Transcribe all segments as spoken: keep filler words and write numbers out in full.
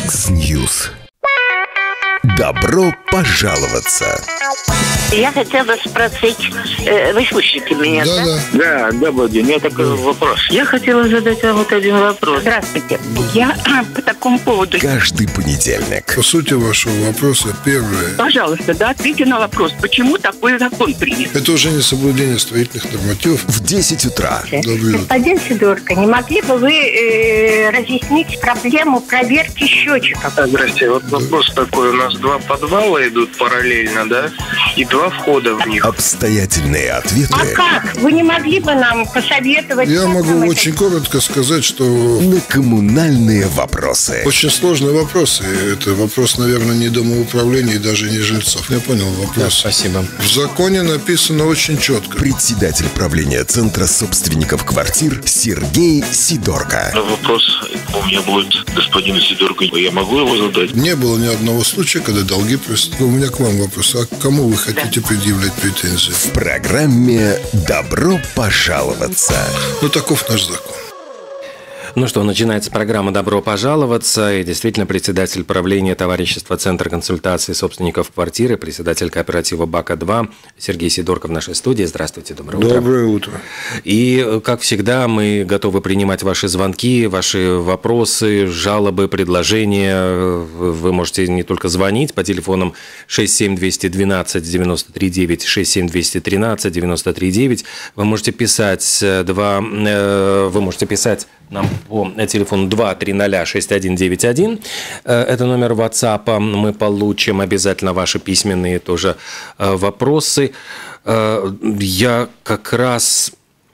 Яндекс.Ньюс. Добро пожаловаться. Я хотела спросить, э, вы слышите меня, да? Да, Да, добрый день. У меня такой вопрос. Я хотела задать вам вот один вопрос. Здравствуйте. Я по такому поводу... Каждый понедельник. по сути вашего вопроса, первое, Пожалуйста, да, ответьте на вопрос, почему такой закон принят? это уже не соблюдение строительных нормативов. В десять утра. Доброе утро. Господин Сидорко, не могли бы вы э, разъяснить проблему проверки счетчиков? Здрасте. Вот вопрос такой. У нас два подвала идут параллельно, да? И два входа в них. Обстоятельные ответы А как? Вы не могли бы нам посоветовать? Я как могу нам это очень коротко сказать, что на коммунальные вопросы. очень сложный вопрос. И это вопрос, наверное, не домоуправления и даже не жильцов. Я понял вопрос. Спасибо. В законе написано очень четко. Председатель правления Центра собственников квартир Сергей Сидорко. Вопрос у меня будет господину Сидорко. Я могу его задать? Не было ни одного случая, когда долги просят. Ну, у меня к вам вопрос. А к кому вы хотите предъявлять претензии? В программе «Добро пожаловаться». Ну, таков наш закон. Ну что, начинается программа «Добро пожаловаться». И действительно, председатель правления товарищества «Центр консультации собственников квартиры», председатель кооператива БАКа-два Сергей Сидорко в нашей студии. Здравствуйте, доброе утро. Доброе утро. И, как всегда, мы готовы принимать ваши звонки, ваши вопросы, жалобы, предложения. Вы можете не только звонить по телефонам шесть семь два один два девяносто три девять, шесть семь два один три девяносто три девять. Вы можете писать, два, вы можете писать нам по телефону два три ноль шесть один девять один. Это номер WhatsApp. Мы получим обязательно ваши письменные тоже вопросы. Я как раз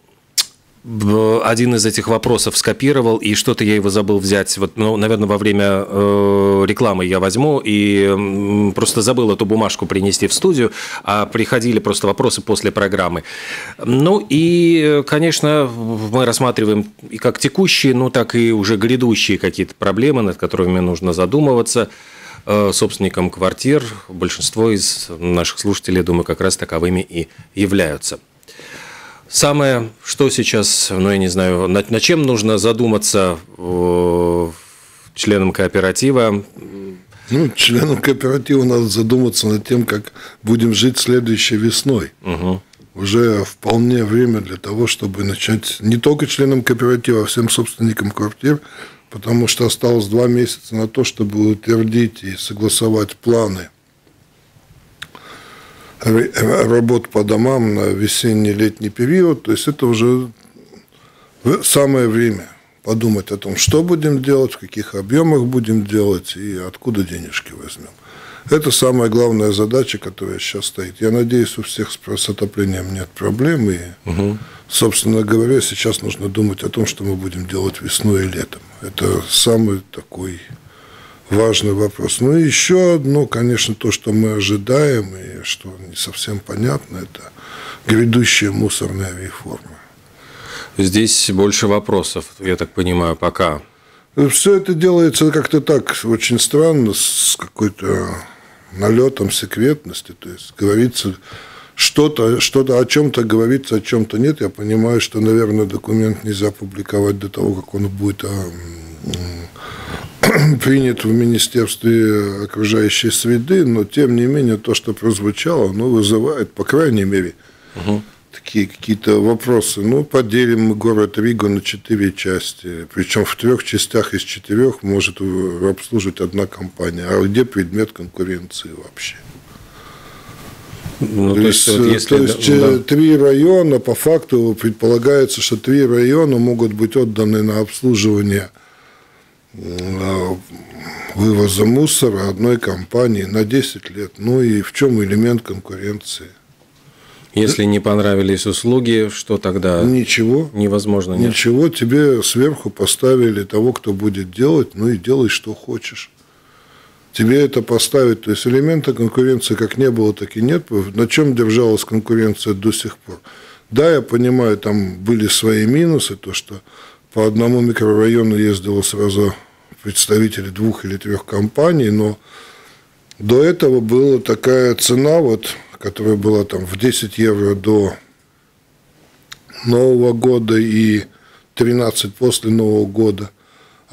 один из этих вопросов скопировал, и что-то я его забыл взять. Вот, ну, наверное, во время э, рекламы я возьму, и э, просто забыл эту бумажку принести в студию, а приходили просто вопросы после программы. Ну и, конечно, мы рассматриваем и как текущие, ну так и уже грядущие какие-то проблемы, над которыми нужно задумываться. Э, собственникам квартир большинство из наших слушателей, думаю, как раз таковыми и являются. Самое, что сейчас, ну, я не знаю, над, над чем нужно задуматься э, членам кооператива? Ну, членам кооператива надо задуматься над тем, как будем жить следующей весной. Угу. Уже вполне время для того, чтобы начать не только членам кооператива, а всем собственникам квартир, потому что осталось два месяца на то, чтобы утвердить и согласовать планы работ по домам на весенне-летний период. То есть это уже самое время подумать о том, что будем делать, в каких объемах будем делать и откуда денежки возьмем. Это самая главная задача, которая сейчас стоит. Я надеюсь, у всех с отоплением нет проблем. И, угу. собственно говоря, сейчас нужно думать о том, что мы будем делать весной и летом. Это самый такой важный вопрос. Ну и еще одно, конечно, то, что мы ожидаем, и что не совсем понятно, это грядущая мусорная реформа. Здесь больше вопросов, я так понимаю, пока. Все это делается как-то так, очень странно, с какой-то налетом секретности. То есть говорится что-то, что-то о чем-то говорится, о чем-то нет. Я понимаю, что, наверное, документ нельзя публиковать до того, как он будет принят в Министерстве окружающей среды, но, тем не менее, то, что прозвучало, оно вызывает, по крайней мере, угу. такие какие-то вопросы. Ну, поделим мы город Ригу на четыре части, причем в трех частях из четырех может обслуживать одна компания. А где предмет конкуренции вообще? Ну, то, то есть, вот если, то есть да. три района, по факту предполагается, что три района могут быть отданы на обслуживание вывоза мусора одной компании на десять лет. Ну и в чем элемент конкуренции? Если не понравились услуги, что тогда? Ничего. Невозможно. Нет? Ничего. Тебе сверху поставили того, кто будет делать, ну и делай, что хочешь. Тебе это поставить. То есть элемента конкуренции как не было, так и нет. На чем держалась конкуренция до сих пор? Да, я понимаю, там были свои минусы, то, что по одному микрорайону ездило сразу представители двух или трех компаний, но до этого была такая цена, вот, которая была там в десять евро до Нового года и тринадцать после Нового года.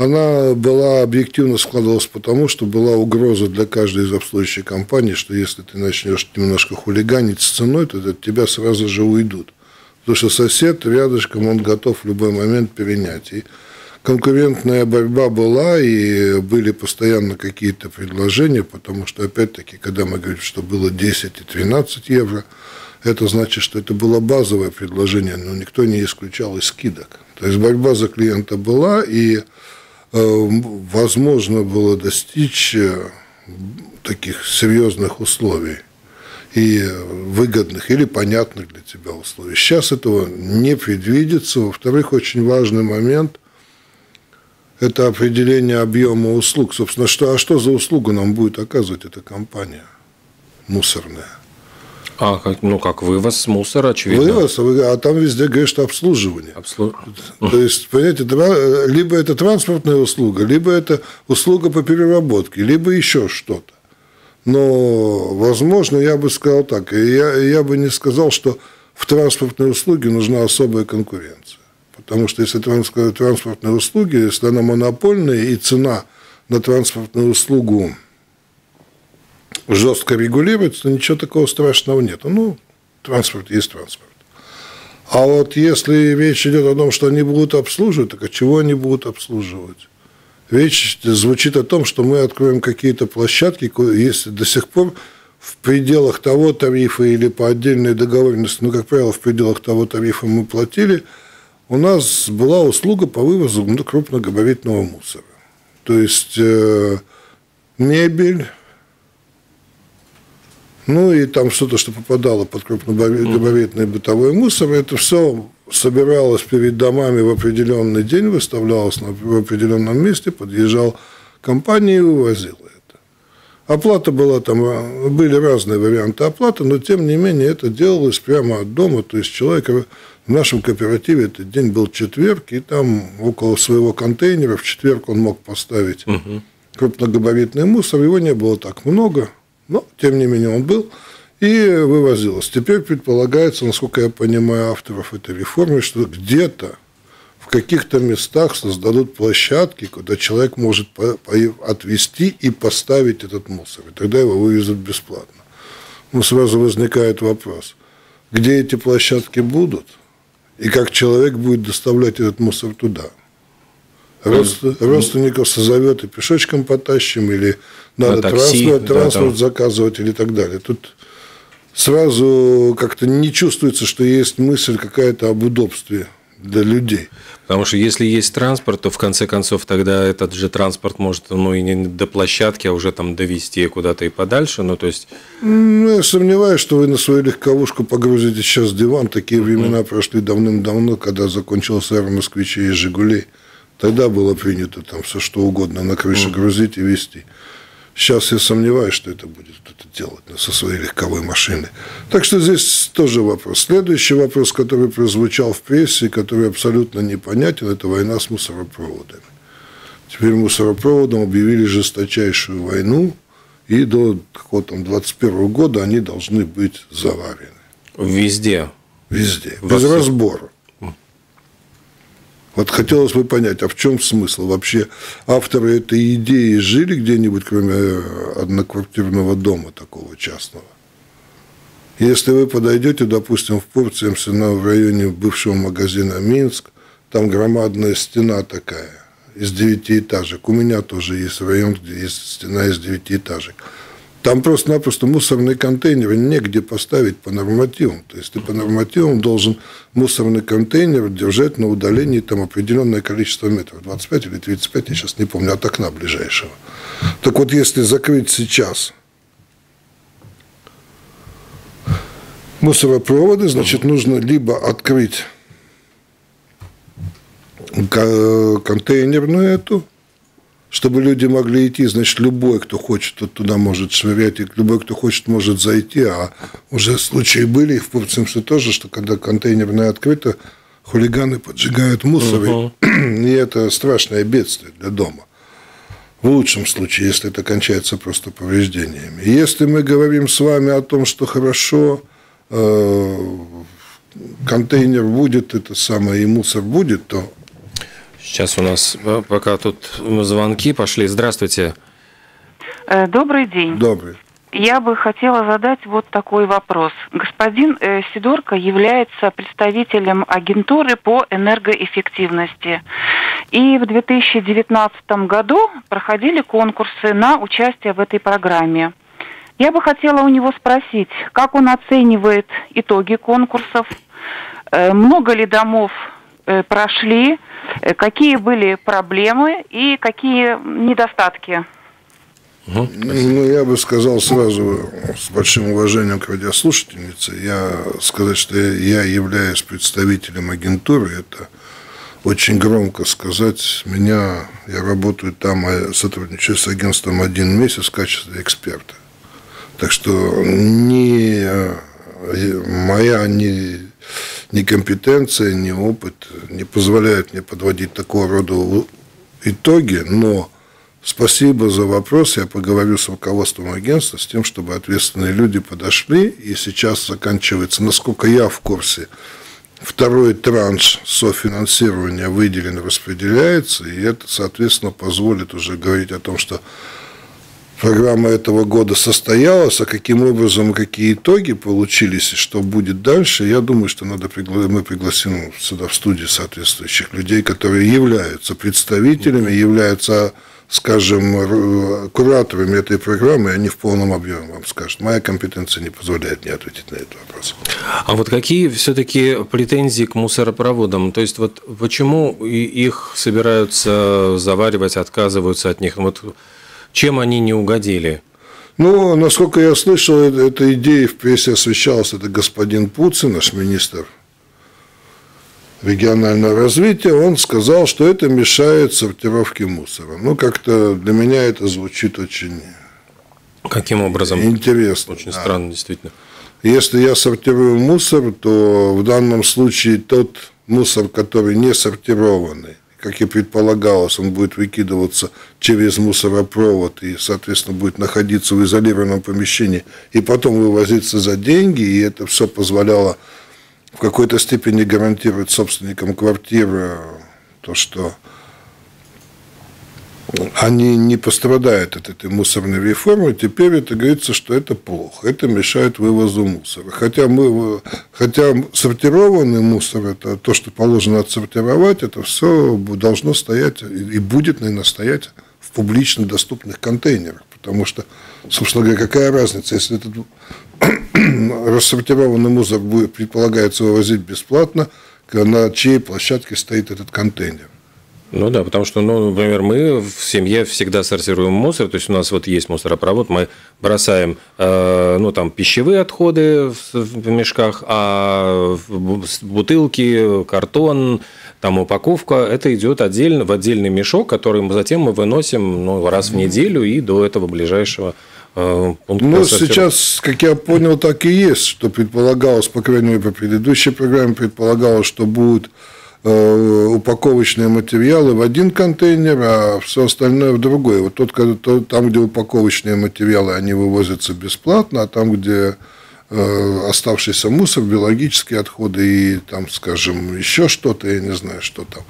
она была объективно складывалась потому, что была угроза для каждой из обслуживающих компаний, что если ты начнешь немножко хулиганить с ценой, то от тебя сразу же уйдут. Потому что сосед рядышком, он готов в любой момент перенять. И конкурентная борьба была, и были постоянно какие-то предложения, потому что, опять-таки, когда мы говорим, что было десять и тринадцать евро, это значит, что это было базовое предложение, но никто не исключал из скидок. То есть борьба за клиента была, и возможно было достичь таких серьезных условий и выгодных или понятных для тебя условий. Сейчас этого не предвидится. Во-вторых, очень важный момент – это определение объема услуг. Собственно, что, а что за услугу нам будет оказывать эта компания мусорная? А, как, ну как, вывоз мусора, очевидно. Вывоз, а там везде говорят, что обслуживание. Обслу... То есть, понимаете, либо это транспортная услуга, либо это услуга по переработке, либо еще что-то. Но, возможно, я бы сказал так, я, я бы не сказал, что в транспортной услуге нужна особая конкуренция. Потому что если транспортные услуги, если она монопольная, и цена на транспортную услугу жестко регулируется, то ничего такого страшного нет. Ну, транспорт есть транспорт. А вот если речь идет о том, что они будут обслуживать, так от чего они будут обслуживать? Речь звучит о том, что мы откроем какие-то площадки, если до сих пор в пределах того тарифа или по отдельной договоренности, ну, как правило, в пределах того тарифа мы платили, у нас была услуга по вывозу ну, крупногабаритного мусора. То есть э, мебель, ну и там что-то, что попадало под крупногабаритный бытовой мусор, это все собиралось перед домами в определенный день, выставлялось в определенном месте, подъезжал компания и вывозила это. Оплата была там, были разные варианты оплаты, но тем не менее это делалось прямо от дома, то есть человек в нашем кооперативе этот день был четверг, и там около своего контейнера в четверг он мог поставить угу. крупногабаритный мусор, его не было так много. Но, тем не менее, он был и вывозилось. Теперь предполагается, насколько я понимаю авторов этой реформы, что где-то в каких-то местах создадут площадки, куда человек может отвезти и поставить этот мусор. И тогда его вывезут бесплатно. Но сразу возникает вопрос, где эти площадки будут и как человек будет доставлять этот мусор туда. Родственников созовет и пешочком потащим, или надо такси, транспорт, транспорт да, заказывать или так далее. Тут сразу как-то не чувствуется, что есть мысль какая-то об удобстве для людей. Потому что если есть транспорт, то в конце концов тогда этот же транспорт может ну, и не до площадки, а уже там довезти куда-то и подальше. Ну, то есть... ну, я сомневаюсь, что вы на свою легковушку погрузите сейчас диван. Такие времена mm-hmm. прошли давным-давно, когда закончилась эра москвичей и «Жигулей». Тогда было принято там все что угодно на крыше mm. грузить и везти. Сейчас я сомневаюсь, что это будет кто-то делать со своей легковой машины. Так что здесь тоже вопрос. Следующий вопрос, который прозвучал в прессе, который абсолютно непонятен, это война с мусоропроводами. Теперь мусоропроводам объявили жесточайшую войну, и до какого-то двадцать первого года они должны быть заварены. Везде? Везде, без разбора. Вот хотелось бы понять, а в чем смысл? Вообще авторы этой идеи жили где-нибудь, кроме одноквартирного дома такого частного? Если вы подойдете, допустим, в Пурцемсе, в районе бывшего магазина «Минск», там громадная стена такая из девятиэтажек. У меня тоже есть район, где есть стена из девятиэтажек. Там просто-напросто мусорные контейнеры негде поставить по нормативам. То есть ты по нормативам должен мусорный контейнер держать на удалении там определенное количество метров, двадцать пять или тридцать пять, я сейчас не помню, от окна ближайшего. Так вот, если закрыть сейчас мусоропроводы, значит, нужно либо открыть контейнерную эту, чтобы люди могли идти, значит, любой, кто хочет, тот туда может швырять, и любой, кто хочет, может зайти. А уже случаи были, и в Пурцемсе тоже, что когда контейнерная открыта, хулиганы поджигают мусор, uh-huh. и это страшное бедствие для дома. В лучшем случае, если это кончается просто повреждениями. Если мы говорим с вами о том, что хорошо, э, контейнер будет, это самое, и мусор будет, то Сейчас у нас пока тут звонки пошли. Здравствуйте. Добрый день. Добрый. Я бы хотела задать вот такой вопрос. Господин э, Сидорко является представителем агентуры по энергоэффективности. И в две тысячи девятнадцатом году проходили конкурсы на участие в этой программе. Я бы хотела у него спросить, как он оценивает итоги конкурсов, э, много ли домов э, прошли, э, какие были проблемы и какие недостатки. Ну, я бы сказал сразу, с большим уважением к радиослушательнице, я сказать, что я являюсь представителем агентуры, это очень громко сказать. Меня, я работаю там, сотрудничаю с агентством один месяц в качестве эксперта. Так что ни моя ни, ни компетенция, ни опыт не позволяют мне подводить такого рода итоги, но спасибо за вопрос. Я поговорю с руководством агентства с тем, чтобы ответственные люди подошли. И сейчас заканчивается, насколько я в курсе, второй транш софинансирования выделен, распределяется. И это, соответственно, позволит уже говорить о том, что программа этого года состоялась, а каким образом, какие итоги получились и что будет дальше, я думаю, что надо пригла... мы пригласим сюда в студию соответствующих людей, которые являются представителями, являются, скажем, кураторами этой программы, и они в полном объеме вам скажут. Моя компетенция не позволяет мне ответить на этот вопрос. А вот какие все-таки претензии к мусоропроводам? То есть, вот почему их собираются заваривать, отказываются от них? Вот чем они не угодили? Ну, насколько я слышал, эта идея в прессе освещалась, это господин Пуцин, наш министр регионального развития, он сказал, что это мешает сортировке мусора. Ну, как-то для меня это звучит очень Каким образом? Интересно. Очень да. странно, действительно. Если я сортирую мусор, то в данном случае тот мусор, который не сортированный, как и предполагалось, он будет выкидываться через мусоропровод и, соответственно, будет находиться в изолированном помещении и потом вывозиться за деньги, и это все позволяло в какой-то степени гарантировать собственникам квартиры то, что они не пострадают от этой мусорной реформы. Теперь это говорится, что это плохо, это мешает вывозу мусора. Хотя, мы, хотя сортированный мусор, это то, что положено отсортировать, это все должно стоять и будет, наверное, стоять в публично доступных контейнерах. Потому что, собственно говоря, какая разница, если этот рассортированный мусор будет, предполагается вывозить бесплатно, на чьей площадке стоит этот контейнер. Ну да, потому что, ну, например, мы в семье всегда сортируем мусор, то есть у нас вот есть мусоропровод, мы бросаем, э, ну, там, пищевые отходы в, в мешках, а бутылки, картон, там, упаковка, это идет отдельно, в отдельный мешок, который мы затем мы выносим, ну, раз в неделю и до этого ближайшего э, пункта. Ну, сейчас, как я понял, так и есть, что предполагалось, по крайней мере, по предыдущей программе предполагалось, что будут упаковочные материалы в один контейнер, а все остальное в другой. Вот тот, там, где упаковочные материалы, они вывозятся бесплатно, а там, где оставшийся мусор, биологические отходы и там, скажем, еще что-то, я не знаю, что там,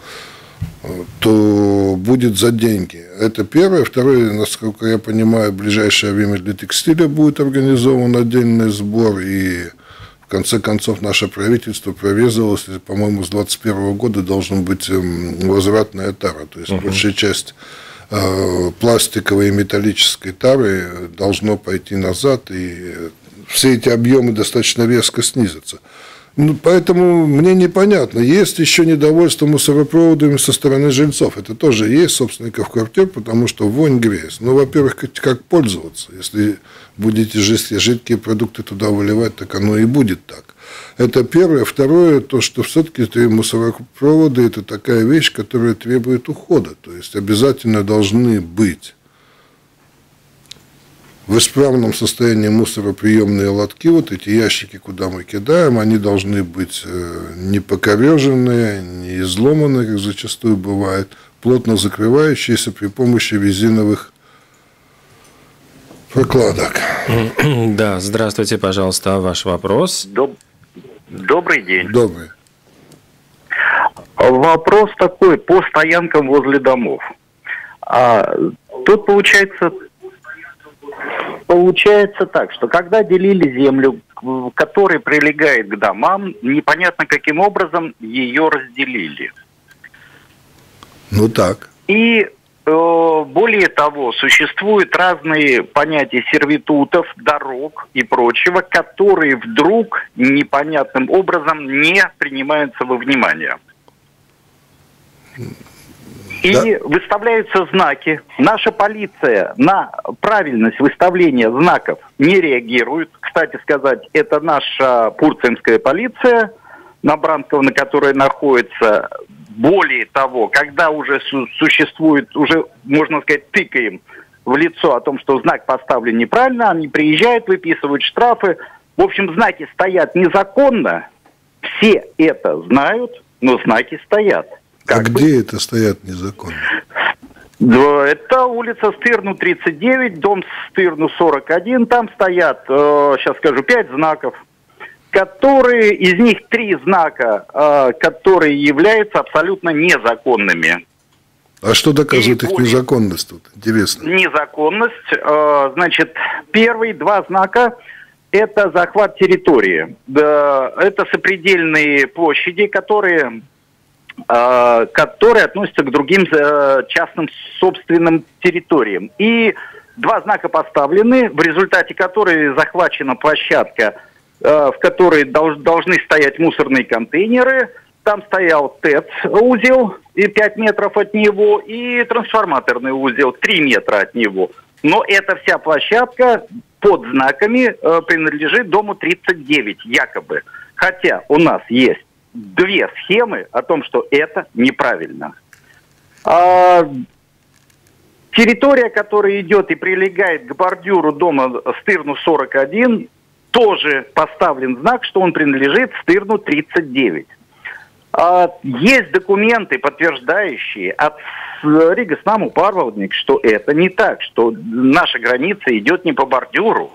то будет за деньги. Это первое. Второе, насколько я понимаю, в ближайшее время для текстиля будет организован отдельный сбор, и в конце концов, наше правительство прорезалось, по-моему, с двадцать первого года должен быть возвратная тара. То есть, uh-huh. большая часть э, пластиковой и металлической тары должно пойти назад, и все эти объемы достаточно резко снизятся. Ну, поэтому мне непонятно. Есть еще недовольство мусоропроводами со стороны жильцов. Это тоже есть, собственников квартир, потому что вонь, грязь. Ну, во-первых, как, как пользоваться? Если будете жидкие продукты туда выливать, так оно и будет так. Это первое. Второе, то, что все-таки мусоропроводы – это такая вещь, которая требует ухода. То есть, обязательно должны быть в исправном состоянии мусороприемные лотки, вот эти ящики, куда мы кидаем, они должны быть не покореженные, не изломанные, как зачастую бывает, плотно закрывающиеся при помощи резиновых прокладок. Да, здравствуйте, пожалуйста, ваш вопрос. Доб... Добрый день. Добрый. Вопрос такой по стоянкам возле домов. А, тут получается, получается так, что когда делили землю, которая прилегает к домам, непонятно каким образом ее разделили. Ну так. И э, более того, существуют разные понятия сервитутов, дорог и прочего, которые вдруг непонятным образом не принимаются во внимание. И да. выставляются знаки. Наша полиция на правильность выставления знаков не реагирует. Кстати сказать, это наша Пурцемская полиция, на Бранковна, которая находится. Более того, когда уже су- существует, уже, можно сказать, тыкаем в лицо о том, что знак поставлен неправильно, они приезжают, выписывают штрафы. В общем, знаки стоят незаконно. Все это знают, но знаки стоят. Как а бы... где это стоят незаконно? Это улица Стырну, тридцать девять, дом Стырну, сорок один. Там стоят, э, сейчас скажу, пять знаков, которые, из них три знака, э, которые являются абсолютно незаконными. А что доказывает И их более... незаконность тут? Интересно. Незаконность, э, значит, первые два знака – это захват территории. Да, это сопредельные площади, которые... которые относятся к другим частным собственным территориям. И два знака поставлены, в результате которой захвачена площадка, в которой должны стоять мусорные контейнеры. Там стоял ТЭЦ-узел, и пять метров от него, и трансформаторный узел, три метра от него. Но эта вся площадка под знаками принадлежит дому тридцать девять, якобы. Хотя у нас есть две схемы о том, что это неправильно. А, территория, которая идет и прилегает к бордюру дома Стырну сорок один, тоже поставлен знак, что он принадлежит Стырну тридцать девять. А, есть документы, подтверждающие от Рига Снаму Парвалдник, что это не так, что наша граница идет не по бордюру.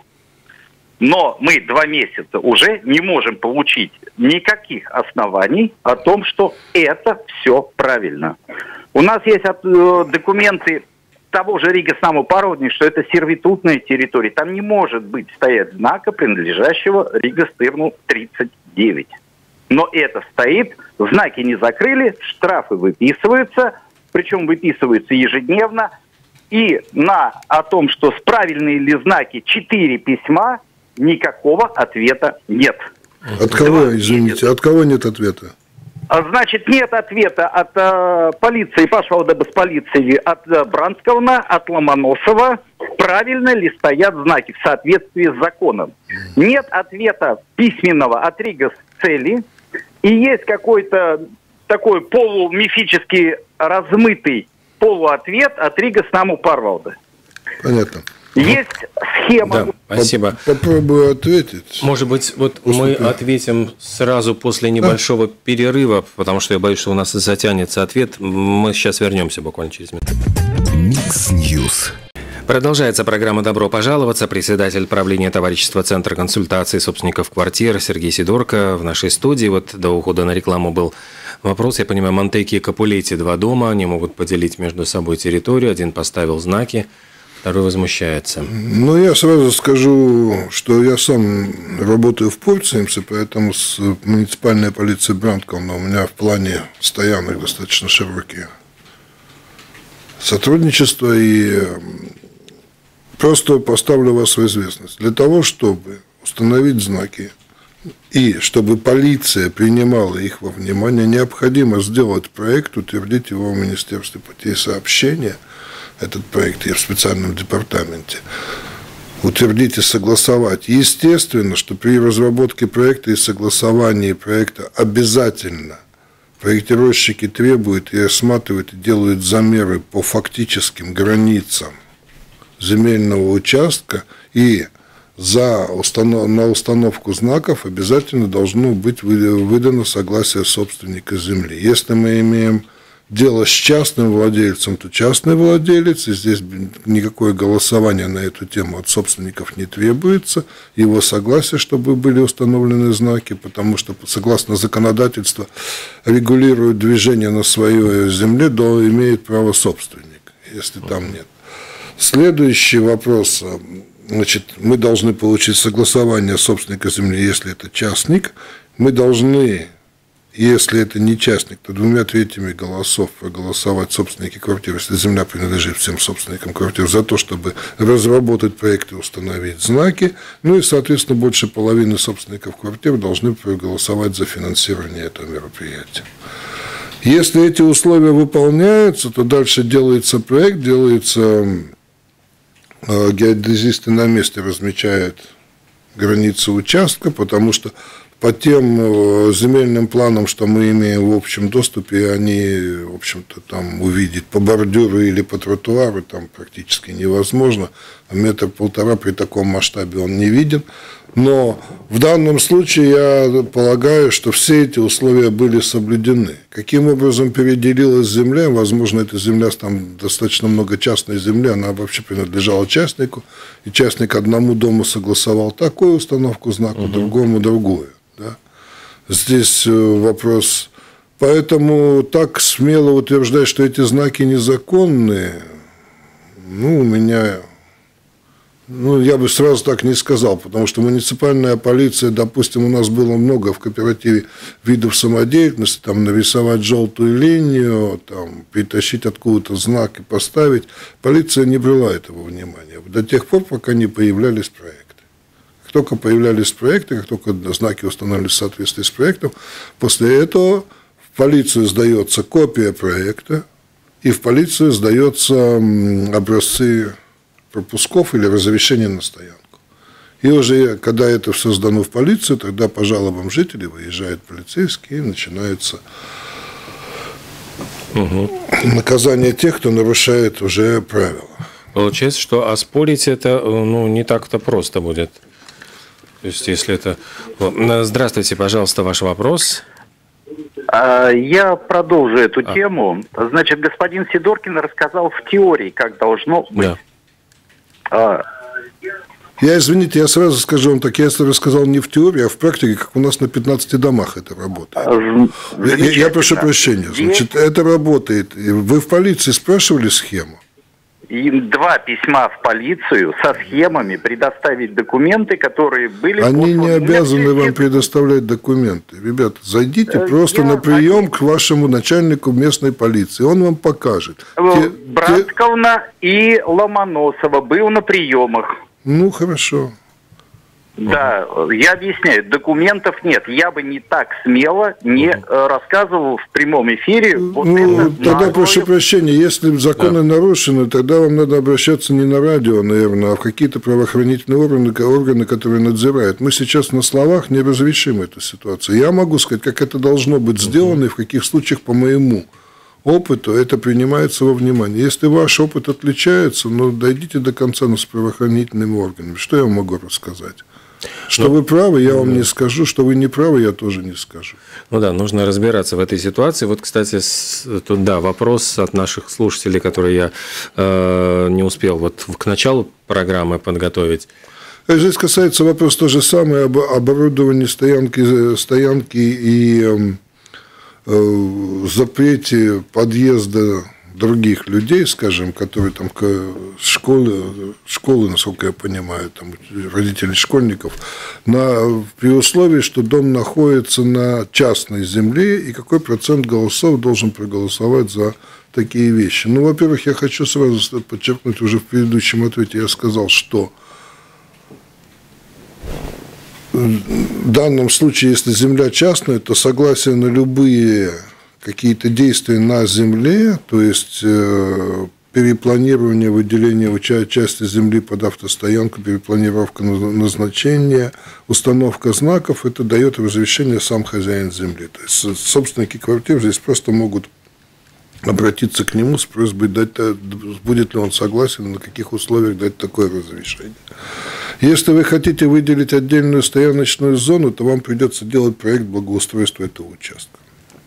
Но мы два месяца уже не можем получить никаких оснований о том, что это все правильно. У нас есть от, э, документы того же Рига Снаму Парвалдник, что это сервитутная территория. Там не может быть стоять знака, принадлежащего Рига Стырну тридцать девять. Но это стоит, знаки не закрыли, штрафы выписываются, причем выписываются ежедневно. И на о том, что правильные ли знаки, четыре письма, никакого ответа нет. От кого, извините, от кого нет ответа? Значит, нет ответа от э, полиции, Пашвалда без полиции, от э, Бранцковна, от Ломоносова, правильно ли стоят знаки в соответствии с законом. Нет ответа письменного от Рига Цели, и есть какой-то такой полумифический размытый полуответ от Рига Снаму Парвалда. Понятно. Есть схема. Да, спасибо. Попробую ответить. Может быть, вот после мы этого. ответим сразу после небольшого а? перерыва, потому что я боюсь, что у нас затянется ответ. Мы сейчас вернемся буквально через минуту. Микс Ньюс. Продолжается программа «Добро пожаловаться». Председатель правления товарищества Центра консультации собственников квартир Сергей Сидорко в нашей студии. Вот до ухода на рекламу был вопрос. Я понимаю, Монтеки и Капулетти, два дома, они могут поделить между собой территорию. Один поставил знаки, второй возмущается. Ну, я сразу скажу, что я сам работаю в Пурцемсе, поэтому с муниципальной полицией Бранковна у меня в плане стоянок достаточно широкие сотрудничество, и просто поставлю вас в известность. Для того, чтобы установить знаки и чтобы полиция принимала их во внимание, необходимо сделать проект, утвердить его в Министерстве путей сообщения. Этот проект я в специальном департаменте. Утвердить и согласовать. Естественно, что при разработке проекта и согласовании проекта обязательно проектировщики требуют и рассматривают и делают замеры по фактическим границам земельного участка, и за установ... на установку знаков обязательно должно быть выдано согласие собственника земли. Если мы имеем дело с частным владельцем, то частный владелец, и здесь никакое голосование на эту тему от собственников не требуется, его согласие, чтобы были установлены знаки, потому что, согласно законодательству, регулирует движение на своей земле, то имеет право собственник, если там нет. Следующий вопрос. Значит, мы должны получить согласование собственника земли, если это частник. Мы должны, если это не частник, то двумя третьими голосов проголосовать собственники квартир, если земля принадлежит всем собственникам квартир, за то, чтобы разработать проект и установить знаки. Ну и, соответственно, больше половины собственников квартир должны проголосовать за финансирование этого мероприятия. Если эти условия выполняются, то дальше делается проект, делается... Геодезисты на месте размечают границы участка, потому что по тем земельным планам, что мы имеем в общем доступе, они, в общем-то, там увидеть по бордюру или по тротуару там практически невозможно. Метр-полтора при таком масштабе он не виден. Но в данном случае я полагаю, что все эти условия были соблюдены. Каким образом переделилась земля? Возможно, эта земля, там достаточно много частной земли, она вообще принадлежала частнику, и частник одному дому согласовал такую установку знака, угу. другому другую. Да? Здесь вопрос. Поэтому так смело утверждать, что эти знаки незаконные, ну, у меня... Ну, я бы сразу так не сказал, потому что муниципальная полиция, допустим, у нас было много в кооперативе видов самодеятельности, там нарисовать желтую линию, там притащить откуда-то знак и поставить. Полиция не брала этого внимания до тех пор, пока не появлялись проекты. Как только появлялись проекты, как только знаки установились в соответствии с проектом, после этого в полицию сдается копия проекта, и в полицию сдаются образцы пропусков или разрешения на стоянку. И уже, когда это все сдано в полицию, тогда по жалобам жителей выезжают полицейские, и начинается угу. наказание тех, кто нарушает уже правила. Получается, что оспорить это ну, не так-то просто будет. То есть, если это... Здравствуйте, пожалуйста, ваш вопрос. Я продолжу эту а. тему. Значит, господин Сидоркин рассказал в теории, как должно быть. Да. А... Я, извините, я сразу скажу вам так, я это рассказал не в теории, а в практике, как у нас на пятнадцати домах это работает. Я, я прошу прощения. Значит, это работает. Вы в полиции спрашивали схему? Им два письма в полицию со схемами предоставить документы, которые были... Они не обязаны вам предоставлять документы. Ребята, зайдите я просто на прием один... к вашему начальнику местной полиции. Он вам покажет. Братковна те... и Ломоносова был на приемах. Ну, хорошо. Да, я объясняю, документов нет. Я бы не так смело не uh-huh. рассказывал в прямом эфире. Вот ну, тогда прошу прощения, если законы да. нарушены, тогда вам надо обращаться не на радио, наверное, а в какие-то правоохранительные органы, органы, которые надзирают. Мы сейчас на словах не разрешим эту ситуацию. Я могу сказать, как это должно быть сделано uh-huh. и в каких случаях по моему опыту это принимается во внимание. Если ваш опыт отличается, ну, дойдите до конца с правоохранительными органами. Что я вам могу рассказать? Что ну, вы правы, я вам не скажу, что вы не правы, я тоже не скажу. Ну да, нужно разбираться в этой ситуации. Вот, кстати, с, тут, да, вопрос от наших слушателей, который я э, не успел вот к началу программы подготовить. Здесь касается вопрос то же самое об оборудовании стоянки, стоянки и э, э, запрете подъезда других людей, скажем, которые там школы, школы, насколько я понимаю, там родители школьников, на, при условии, что дом находится на частной земле, и какой процент голосов должен проголосовать за такие вещи. Ну, во-первых, я хочу сразу подчеркнуть, уже в предыдущем ответе я сказал, что в данном случае, если земля частная, то согласие на любые какие-то действия на земле, то есть э, перепланирование, выделение части земли под автостоянку, перепланировка назначения, установка знаков, это дает разрешение сам хозяин земли. То есть собственники квартир здесь просто могут обратиться к нему с просьбой дать, будет ли он согласен, на каких условиях дать такое разрешение. Если вы хотите выделить отдельную стояночную зону, то вам придется делать проект благоустройства этого участка.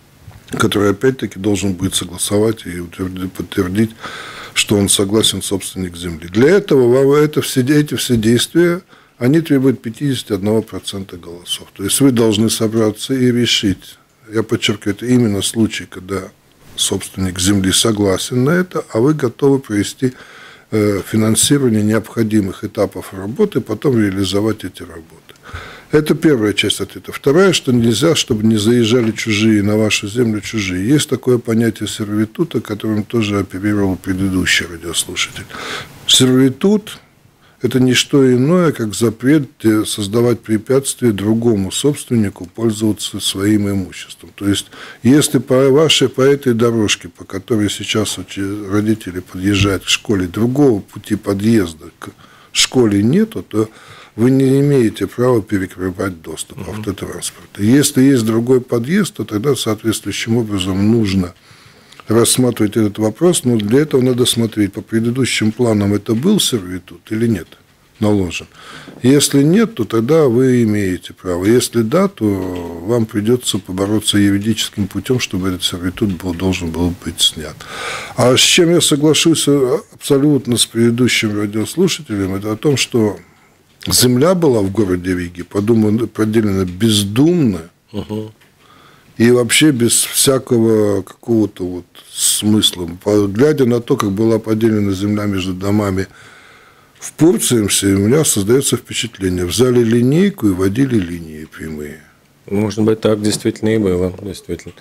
который опять-таки должен будет согласовать и подтвердить, что он согласен собственник земли. Для этого это все, эти все действия, они требуют пятьдесят один процент голосов. То есть вы должны собраться и решить, я подчеркиваю, это именно случай, когда собственник земли согласен на это, а вы готовы провести финансирование необходимых этапов работы, потом реализовать эти работы. Это первая часть ответа. Вторая, что нельзя, чтобы не заезжали чужие на вашу землю чужие. Есть такое понятие сервитута, которым тоже оперировал предыдущий радиослушатель. Сервитут – это не что иное, как запрет создавать препятствия другому собственнику пользоваться своим имуществом. То есть, если по вашей, по этой дорожке, по которой сейчас родители подъезжают к школе, другого пути подъезда к школе нету, то вы не имеете права перекрывать доступ uh-huh. автотранспорта. Если есть другой подъезд, то тогда соответствующим образом нужно рассматривать этот вопрос, но для этого надо смотреть, по предыдущим планам это был сервитут или нет наложен. Если нет, то тогда вы имеете право. Если да, то вам придется побороться юридическим путем, чтобы этот сервитут был, должен был быть снят. А с чем я соглашусь абсолютно с предыдущим радиослушателем, это о том, что земля была в городе Риге поделена бездумно, угу. и вообще без всякого какого-то вот смысла. Глядя на то, как была поделена земля между домами в Пурцемсе, у меня создается впечатление. Взяли линейку и водили линии прямые. Может быть, так действительно и было. Действительно.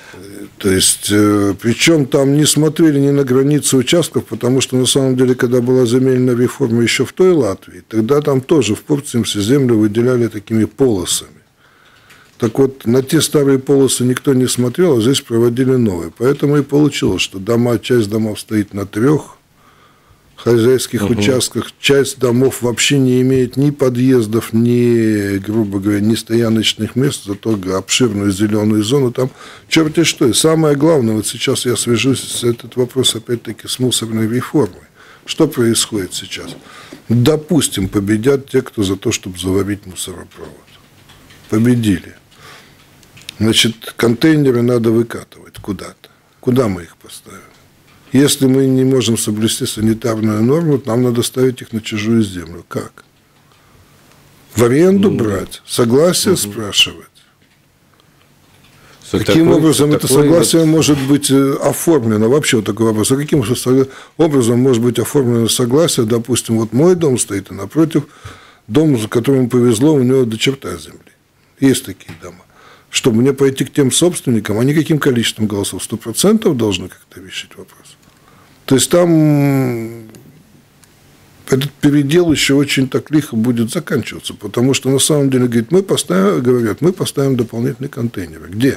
То есть, причем там не смотрели ни на границы участков, потому что, на самом деле, когда была земельная реформа еще в той Латвии, тогда там тоже в Пурцемсе землю выделяли такими полосами. Так вот, на те старые полосы никто не смотрел, а здесь проводили новые. Поэтому и получилось, что дома, часть домов стоит на трех хозяйских угу. участках, часть домов вообще не имеет ни подъездов, ни, грубо говоря, ни стояночных мест, зато обширную зеленую зону. Там черти что. И самое главное, вот сейчас я свяжусь с этот вопрос опять-таки с мусорной реформой. Что происходит сейчас? Допустим, победят те, кто за то, чтобы заварить мусоропровод. Победили. Значит, контейнеры надо выкатывать куда-то. Куда мы их поставим? Если мы не можем соблюсти санитарную норму, нам надо ставить их на чужую землю. Как? В аренду mm-hmm. брать? Согласие mm-hmm. спрашивать? So, каким такой, образом это согласие вот... может быть оформлено? Вообще вот такой вопрос. А каким образом может быть оформлено согласие? Допустим, вот мой дом стоит, а напротив дом, за которым повезло, у него до черта земли. Есть такие дома. Что, мне пойти к тем собственникам, а не каким количеством голосов? Сто процентов должны как-то решить вопрос. То есть, там этот передел еще очень так лихо будет заканчиваться, потому что, на самом деле, говорит, мы поставим, говорят, мы поставим дополнительные контейнеры. Где?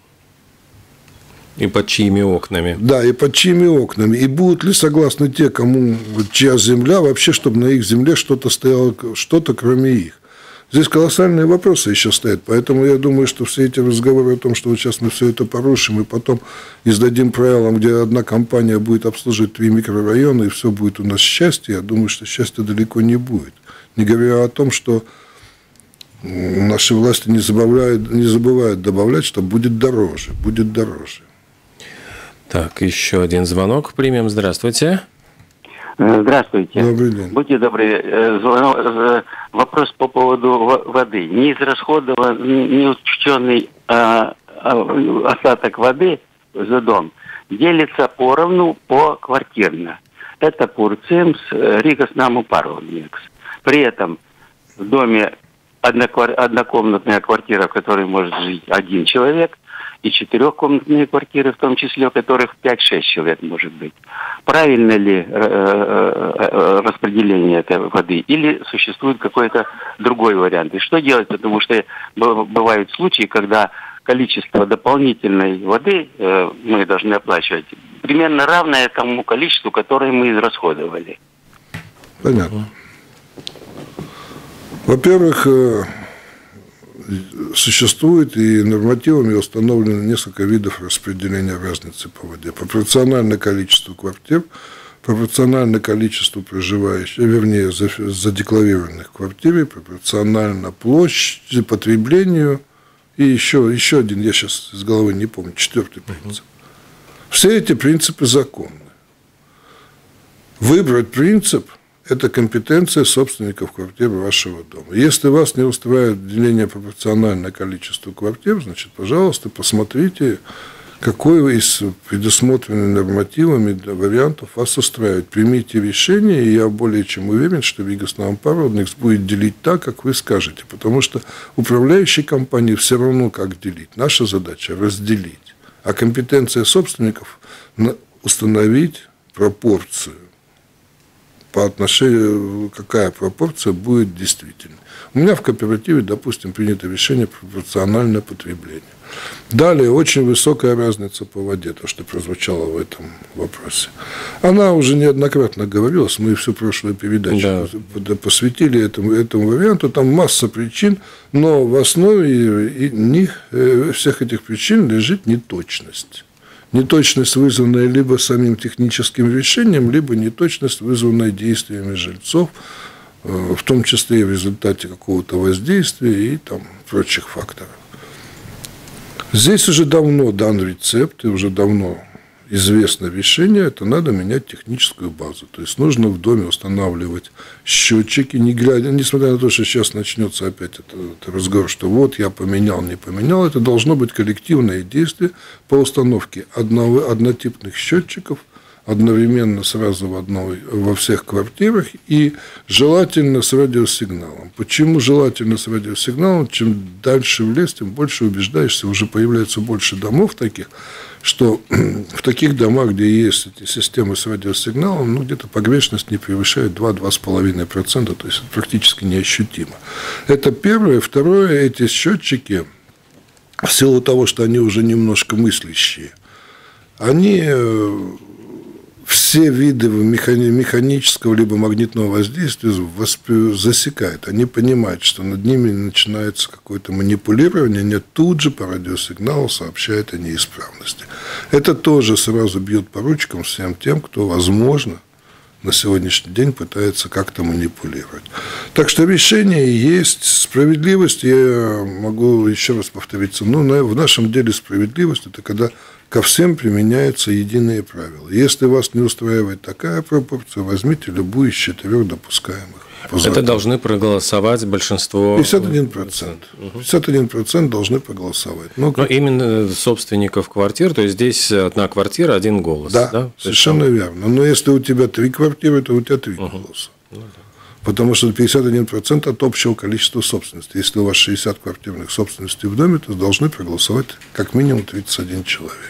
И под чьими окнами? Да, и под чьими окнами. И будут ли согласны те, кому, чья земля, вообще, чтобы на их земле что-то стояло, что-то кроме их? Здесь колоссальные вопросы еще стоят, поэтому я думаю, что все эти разговоры о том, что вот сейчас мы все это порушим и потом издадим правилам, где одна компания будет обслуживать три микрорайона, и все будет у нас счастье, я думаю, что счастья далеко не будет. Не говоря о том, что наши власти не забывают, не забывают добавлять, что будет дороже, будет дороже. Так, еще один звонок примем. Здравствуйте. Здравствуйте. Добрый день. Будьте добры. Вопрос по поводу воды. Неизрасходованный, неучтенный а, а, остаток воды за дом делится поровну поквартирно. Это Пурцемс, Ригас Наму Парвальникс. При этом в доме однокомнатная квартира, в которой может жить один человек, и четырехкомнатные квартиры, в том числе, у которых пять-шесть человек может быть. Правильно ли распределение этой воды или существует какой-то другой вариант? И что делать? Потому что бывают случаи, когда количество дополнительной воды мы должны оплачивать примерно равное тому количеству, которое мы израсходовали. Понятно. Во-первых, существует и нормативами установлено несколько видов распределения разницы по воде. Пропорционально количеству квартир, пропорционально количеству проживающих, вернее, задекларированных в квартире, пропорционально площади, потреблению И еще, еще один, я сейчас из головы не помню, четвертый принцип. Все эти принципы законны. Выбрать принцип – это компетенция собственников квартир вашего дома. Если вас не устраивает деление пропорциональное количеству квартир, значит, пожалуйста, посмотрите, какой из предусмотренных нормативами вариантов вас устраивает. Примите решение, и я более чем уверен, что Вигоснавпародникс будет делить так, как вы скажете. Потому что управляющей компании все равно как делить. Наша задача – разделить. А компетенция собственников – установить пропорцию. По отношению, какая пропорция будет действительно. У меня в кооперативе, допустим, принято решение пропорциональное потребление. Далее, очень высокая разница по воде, то, что прозвучало в этом вопросе. Она уже неоднократно говорилась, мы всю прошлую передачу да. посвятили этому, этому варианту. Там масса причин, но в основе них, всех этих причин лежит неточность. Неточность, вызванная либо самим техническим решением, либо неточность, вызванная действиями жильцов, в том числе и в результате какого-то воздействия и там, прочих факторов. Здесь уже давно дан рецепт, и уже давно известно решение, это надо менять техническую базу. То есть нужно в доме устанавливать счетчики, не глядя, несмотря на то, что сейчас начнется опять этот, этот разговор, что вот я поменял, не поменял, это должно быть коллективное действие по установке одного, однотипных счетчиков одновременно сразу в одной, во всех квартирах и желательно с радиосигналом. Почему желательно с радиосигналом? Чем дальше в лес, тем больше убеждаешься, уже появляется больше домов таких, что в таких домах, где есть эти системы с радиосигналом, ну, где-то погрешность не превышает два-два с половиной процента, то есть это практически неощутимо. Это первое. Второе, эти счетчики, в силу того, что они уже немножко мыслящие, они все виды механического либо магнитного воздействия засекают. Они понимают, что над ними начинается какое-то манипулирование, они тут же по радиосигналу сообщают о неисправности. Это тоже сразу бьет по ручкам всем тем, кто, возможно, на сегодняшний день пытается как-то манипулировать. Так что решение есть. Справедливость, я могу еще раз повториться, ну, в нашем деле справедливость – это когда ко всем применяются единые правила. Если вас не устраивает такая пропорция, возьмите любую из четырех допускаемых. Это должны проголосовать большинство... пятьдесят один процент. пятьдесят один процент должны проголосовать. Ну, Но именно собственников квартир, то есть здесь одна квартира, один голос. Да, да? совершенно есть, верно. Но если у тебя три квартиры, то у тебя три угу. голоса. Ну, да. Потому что пятьдесят один процент от общего количества собственности. Если у вас шестьдесят квартирных собственностей в доме, то должны проголосовать как минимум тридцать один человек.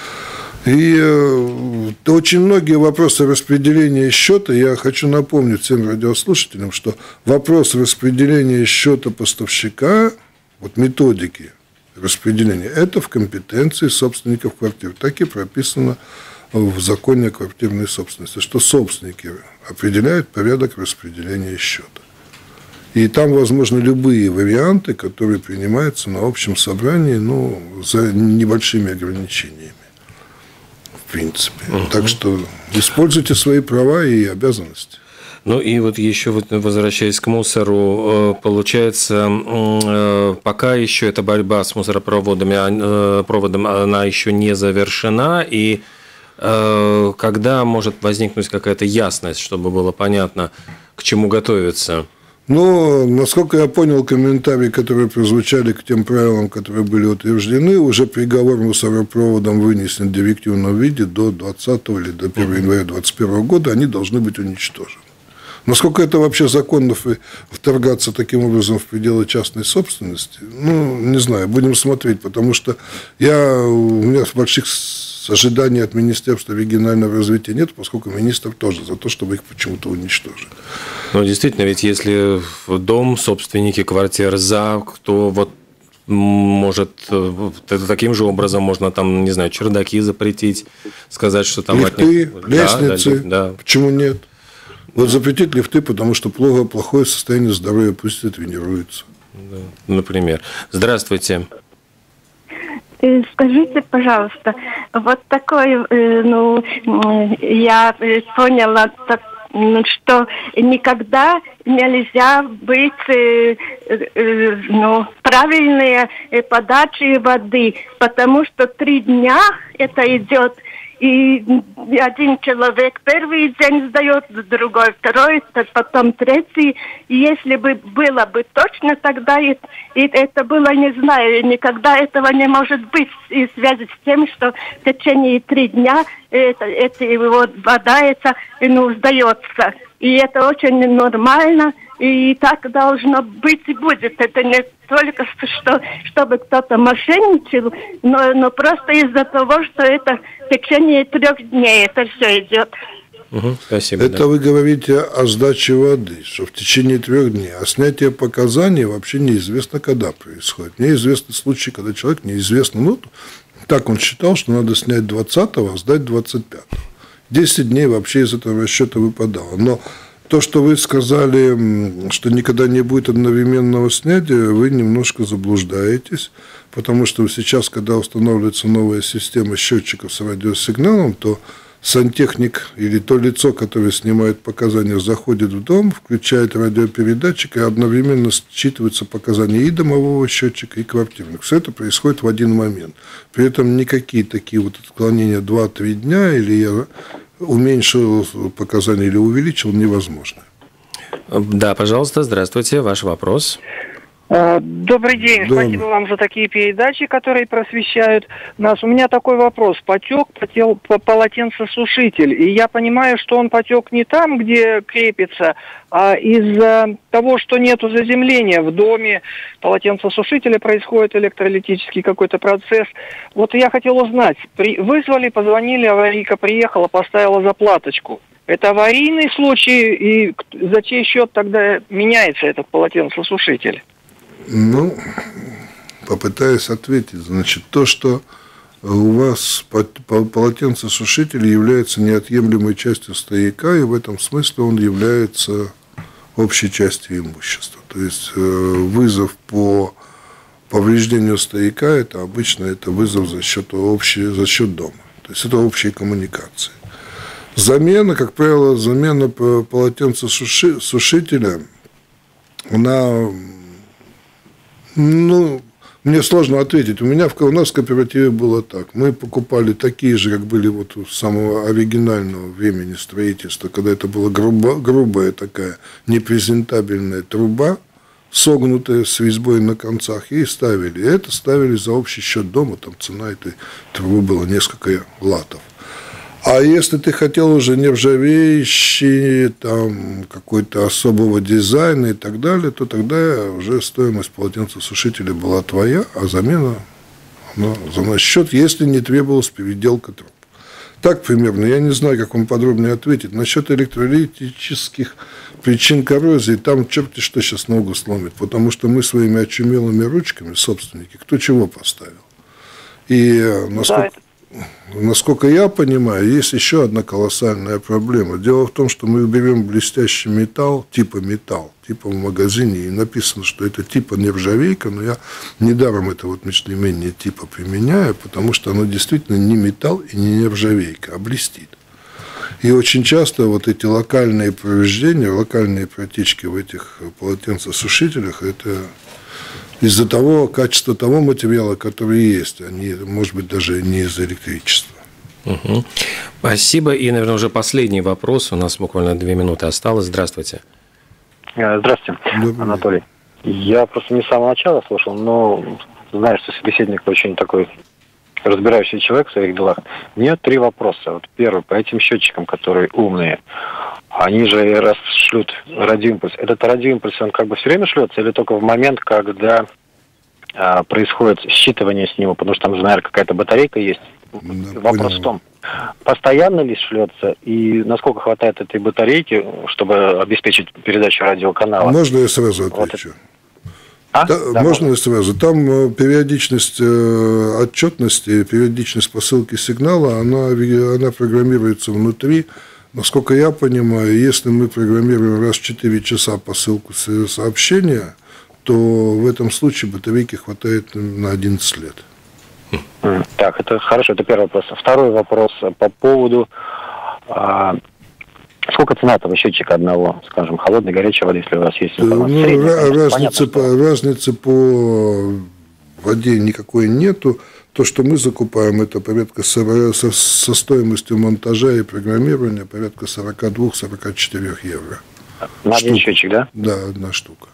И э, очень многие вопросы распределения счета, я хочу напомнить всем радиослушателям, что вопрос распределения счета поставщика, вот методики распределения, это в компетенции собственников квартир. Так и прописано в законе о квартирной собственности, что собственники определяют порядок распределения счета. И там возможны любые варианты, которые принимаются на общем собрании, ну, за небольшими ограничениями. В принципе. Uh-huh. Так что используйте свои права и обязанности. Ну и вот еще вот возвращаясь к мусору, получается, пока еще эта борьба с мусоропроводами, проводом, она еще не завершена, и когда может возникнуть какая-то ясность, чтобы было понятно, к чему готовиться? Но, насколько я понял, комментарии, которые прозвучали к тем правилам, которые были утверждены, уже приговор мусоропроводам вынесен в директивном виде до двадцатого или до первого января двадцать первого года, они должны быть уничтожены. Насколько это вообще законно вторгаться таким образом в пределы частной собственности, ну, не знаю, будем смотреть, потому что я, у меня больших ожиданий от Министерства регионального развития нет, поскольку министр тоже за то, чтобы их почему-то уничтожить. Ну, действительно, ведь если в дом собственники квартир за, то вот может таким же образом можно там, не знаю, чердаки запретить, сказать, что там... Лифты, от них... лестницы, да, да. Почему нет? Вот запретить лифты, потому что плохо, плохое состояние здоровья, пусть это тренируется. Да, например. Здравствуйте. Скажите, пожалуйста, вот такой, ну, я поняла, так, что никогда нельзя быть э, э, ну, правильной подачи воды, потому что три дня это идет, и один человек первый день сдает, другой второй, потом третий. И если бы было бы точно, тогда и, и это было, не знаю, никогда этого не может быть в связи с тем, что в течение три дня это, это вот вода это, ну, сдается. И это очень нормально, и так должно быть и будет. Это не только, что, чтобы кто-то мошенничал, но, но просто из-за того, что это в течение трех дней это все идет. Угу, спасибо. Это да. Вы говорите о сдаче воды, что в течение трех дней. А снятие показаний вообще неизвестно, когда происходит. Мне известны случаи, когда человек неизвестно, ну, так он считал, что надо снять двадцатого, а сдать двадцать пятого. десять дней вообще из этого расчета выпадало. Но то, что вы сказали, что никогда не будет одновременного снятия, вы немножко заблуждаетесь, потому что сейчас, когда устанавливается новая система счетчиков с радиосигналом, то сантехник или то лицо, которое снимает показания, заходит в дом, включает радиопередатчик, и одновременно считываются показания и домового счетчика, и квартирных. Все это происходит в один момент. При этом никакие такие вот отклонения два-три дня, или я уменьшил показания или увеличил, невозможно. Да, пожалуйста, здравствуйте, ваш вопрос. Добрый день, да. Спасибо вам за такие передачи, которые просвещают нас. У меня такой вопрос. Потек потел, полотенцесушитель, и я понимаю, что он потек не там, где крепится, а из-за того, что нету заземления в доме полотенцесушителя, происходит электролитический какой-то процесс. Вот я хотел узнать, при... вызвали, позвонили, аварийка приехала, поставила заплаточку. Это аварийный случай, и за чей счет тогда меняется этот полотенцесушитель? Ну, попытаюсь ответить. Значит, то, что у вас полотенцесушитель является неотъемлемой частью стояка, и в этом смысле он является общей частью имущества. То есть вызов по повреждению стояка, это обычно это вызов за счет, общий, за счет дома. То есть это общие коммуникации. Замена, как правило, замена полотенцесушителя, она, ну, мне сложно ответить. У меня в, у нас в кооперативе было так. Мы покупали такие же, как были вот у самого оригинального времени строительства, когда это была грубо, грубая такая непрезентабельная труба, согнутая с резьбой на концах, и ставили. И это ставили за общий счет дома, там цена этой трубы была несколько латов. А если ты хотел уже нержавеющий, там, какой-то особого дизайна и так далее, то тогда уже стоимость полотенцесушителя была твоя, а замена она за наш счет, если не требовалась переделка труб. Так примерно. Я не знаю, как вам подробнее ответить. Насчет электролитических причин коррозии, там черти что сейчас ногу сломит, потому что мы своими очумелыми ручками, собственники, кто чего поставил. И насколько... Насколько я понимаю, есть еще одна колоссальная проблема. Дело в том, что мы берем блестящий металл, типа металл, типа в магазине, и написано, что это типа нержавейка, но я недаром это вот местоимение типа применяю, потому что оно действительно не металл и не нержавейка, а блестит. И очень часто вот эти локальные повреждения, локальные протечки в этих полотенцесушителях, это... из-за того качества того материала, который есть, они, может быть, даже не из-за электричества. Угу. Спасибо. И, наверное, уже последний вопрос. У нас буквально две минуты осталось. Здравствуйте. Здравствуйте, Добрый Анатолий. День. Я просто не с самого начала слушал, но знаю, что собеседник очень такой разбирающий человек в своих делах. У меня три вопроса. Вот первый, по этим счетчикам, которые умные, они же раз шлют радиоимпульс. Этот радиоимпульс, он как бы все время шлется или только в момент, когда а, происходит считывание с него, потому что там же, наверное, какая-то батарейка есть. Да, вопрос понял. В том, постоянно ли шлется и насколько хватает этой батарейки, чтобы обеспечить передачу радиоканала? Можно я сразу отвечу? Вот. А? Да, да, можно я сразу? Там периодичность отчетности, периодичность посылки сигнала, она, она программируется внутри. Насколько я понимаю, если мы программируем раз в четыре часа посылку сообщения, то в этом случае батарейки хватает на одиннадцать лет. Так, это хорошо, это первый вопрос. Второй вопрос по поводу а, Сколько цена этого счетчика одного, скажем, холодной, горячей воды, если у вас есть информация? Ну, Средняя, конечно, разницы, понятно, по, разницы по воде никакой нету. То, что мы закупаем, это порядка со, со, со стоимостью монтажа и программирования порядка сорок два - сорок четыре евро. На один счетчик, да? Да, одна штука.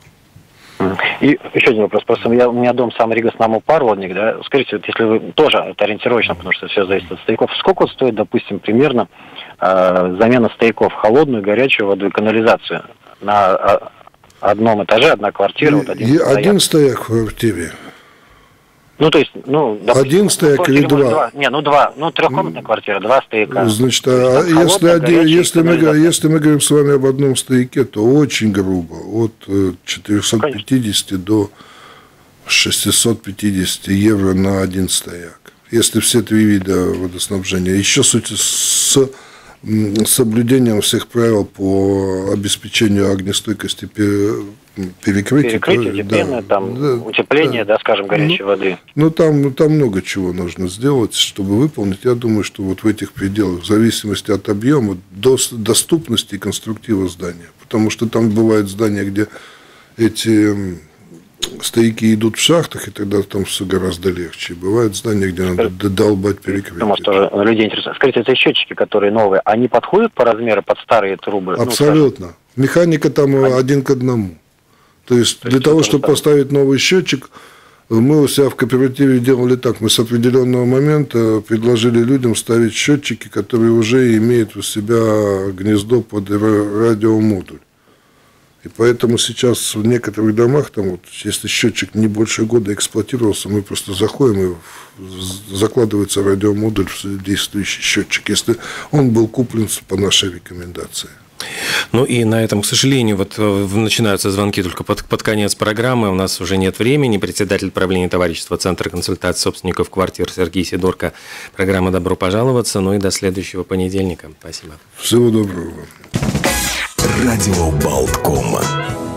И еще один вопрос. Просто я, у меня дом сам Рига Снаму парводник, да. Скажите, вот если вы тоже, это ориентировочно, потому что все зависит от стояков, сколько вот стоит, допустим, примерно э, замена стояков холодную, горячую воду и канализацию на э, одном этаже, одна квартира, И, вот один, и стояк. один стояк в квартире. Ну, то есть, ну, допустим, один стояк или два? два? Не, ну два. Ну, трехкомнатная квартира, два стояка. Значит, а есть, если, один, если, мы, если мы говорим с вами об одном стояке, то очень грубо. От четырехсот пятидесяти до шестисот пятидесяти евро на один стояк. Если все три вида водоснабжения. Еще с, с соблюдением всех правил по обеспечению огнестойкости перекрытия. Перекрытие, да, пены, там, да, утепление, да, да, скажем, горячей ну, воды. Ну, там, там много чего нужно сделать, чтобы выполнить. Я думаю, что вот в этих пределах, в зависимости от объема, до, доступности и конструктива здания. Потому что там бывают здания, где эти стояки идут в шахтах, и тогда там все гораздо легче. Бывают здания, где надо додолбать перекрытие. Может, тоже людей интересует. Скажите, эти счетчики, которые новые, они подходят по размеру под старые трубы? Абсолютно. Ну, механика там они... один к одному. То есть, То для есть того, чтобы там... поставить новый счетчик, мы у себя в кооперативе делали так. Мы с определенного момента предложили людям ставить счетчики, которые уже имеют у себя гнездо под радиомодуль. И поэтому сейчас в некоторых домах, там вот, если счетчик не больше года эксплуатировался, мы просто заходим и закладывается радиомодуль в действующий счетчик, если он был куплен по нашей рекомендации. Ну и на этом, к сожалению, вот начинаются звонки только под, под конец программы. У нас уже нет времени. Председатель правления товарищества Центра консультации собственников квартир Сергей Сидорко. Программа «Добро пожаловаться». Ну и до следующего понедельника. Спасибо. Всего доброго. Радио Болтком.